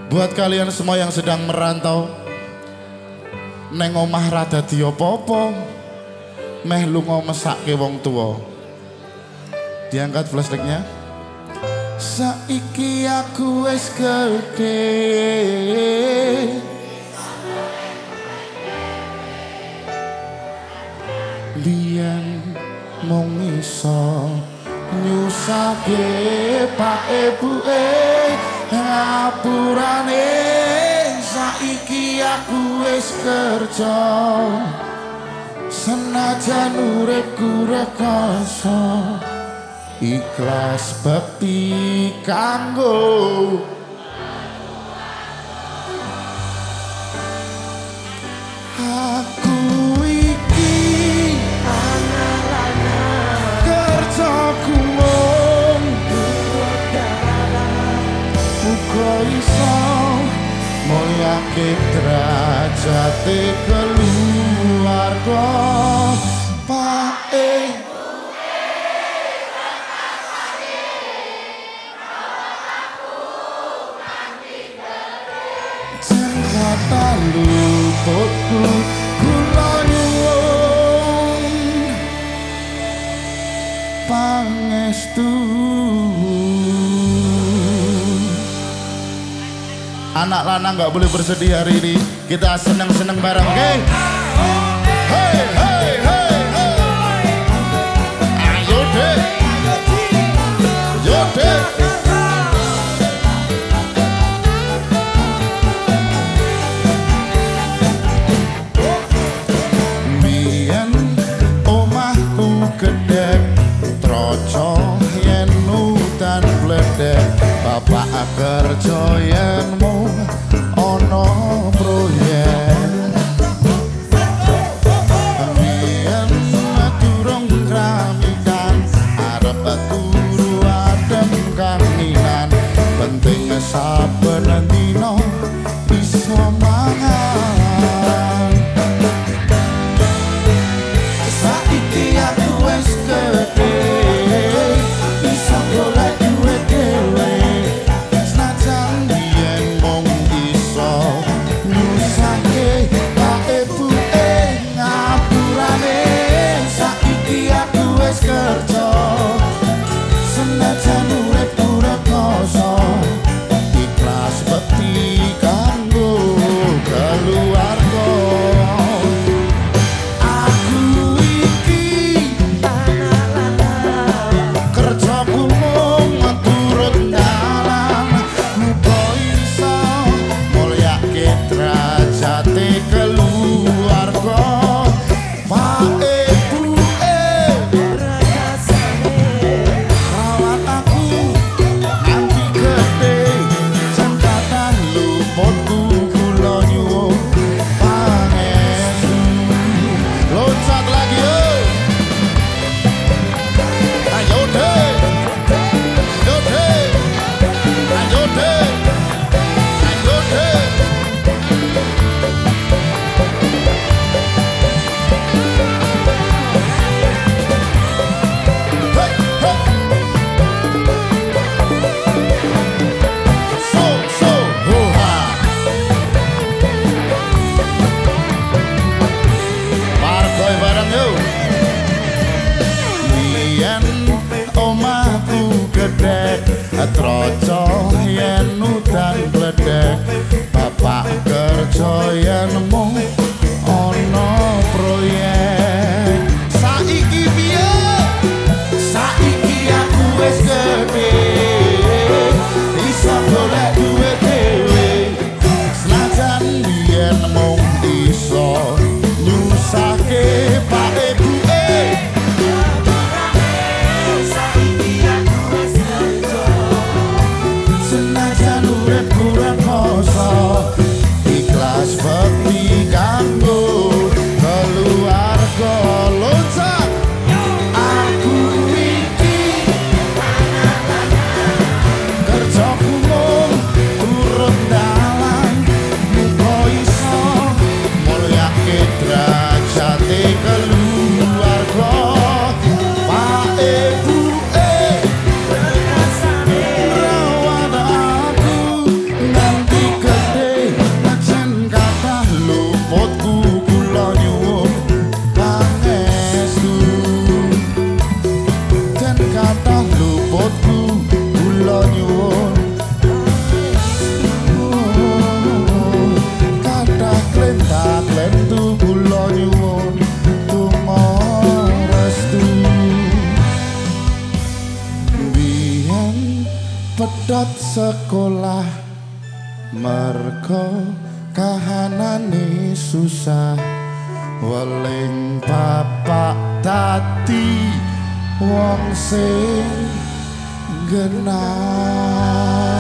Buat kalian semua yang sedang merantau, neng omah rada diopo-opo, meh lunga mesake wong tua. Diangkat flashbacknya. Saiki aku wis gedhe, biyen mung iso nyusake pak ibuke ngapurane. Saiki aku wis kerja, senajan uripku rekoso, ikhlas bekti kanggo aku iki. Kerjaku mung muga iso moyake derajate keluarga Pak kata luputku kula nyuwun pangestu. Anak lanang nggak boleh bersedih hari ini, kita seneng-seneng bareng, oke? Hey, hey, hey, hey. Ayo deh, yo deh. Yen udan bledek bapak kerja yen mung ana proyek. Yen durung kramikan arep turu adem kaminan, penting saben dina iso mangan. Saiki aku wis gedhe, kerja senajan uripku rekoso, ikhlas pedot sekolah mergo kahanane susah weling bapak dadi wong sing genah.